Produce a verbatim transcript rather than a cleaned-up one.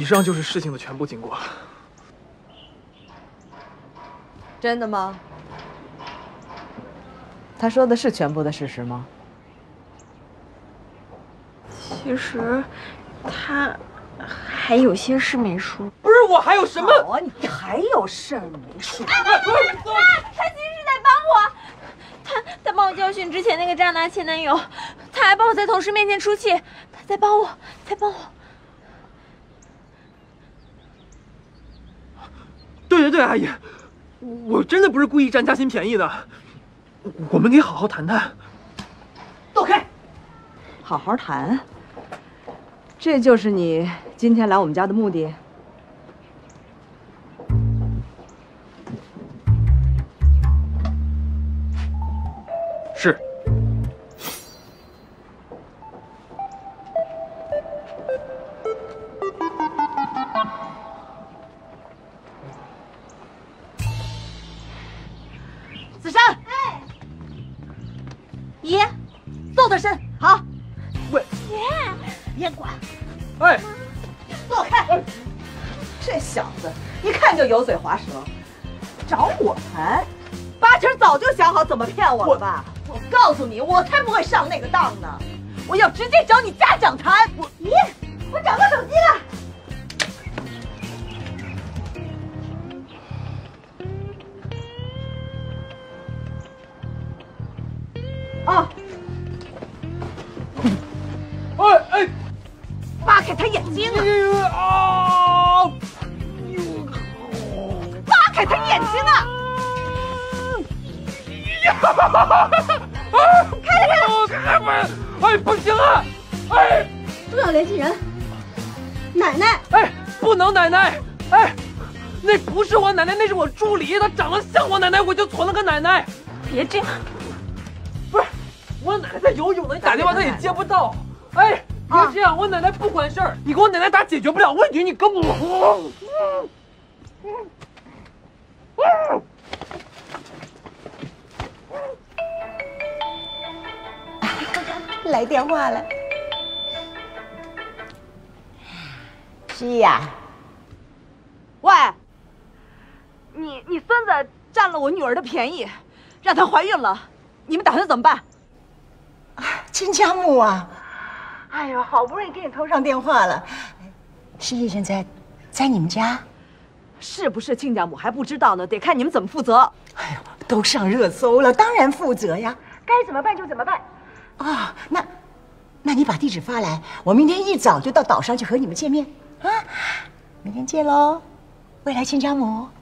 上就是事情的全部经过。 真的吗？他说的是全部的事实吗？ 其实，他还有些事没说。 不是我还有什么？ 好啊，你还有事儿没说？ 他他其实是在帮我，他他帮我教训之前那个渣男前男友，他还帮我在同事面前出气，他在帮我，在帮我。 对对对，阿姨，我真的不是故意占嘉欣便宜的，我们得好好谈谈。 躲开，好好谈。这就是你今天来我们家的目的？ 是。 子珊，哎，爷，揍他身，好。 喂， 爷，别管。 哎， 躲开！哎、这小子一看就油嘴滑舌，找我谈，八成早就想好怎么骗我了吧？我, 我告诉你，我才不会上那个当呢！我要直接找你家长谈。我，咦，我找到手机了。啊！ 哎哎， 扒开他眼睛啊！ 啊！ 扒开他眼睛啊！开了开了！哎，不行啊！哎， 重要联系人，奶奶。 哎，不能奶奶！哎，那不是我奶奶，那是我助理，她长得像我奶奶，我就存了个奶奶。 别这样。 不是，我奶奶在游泳呢，你打电话她也接不到。哎，别这样，我奶奶不管事儿，你给我奶奶打解决不了问题，你跟我。 来电话了。是呀。 喂，你你孙子占了我女儿的便宜，让她怀孕了，你们打算怎么办？ 亲家母啊！哎呦，好不容易给你通上电话了，事业现在在你们家， 是不是亲家母还不知道呢？得看你们怎么负责。 哎呦，都上热搜了，当然负责呀，该怎么办就怎么办。啊，那，那你把地址发来，我明天一早就到岛上去和你们见面啊！明天见喽，未来亲家母。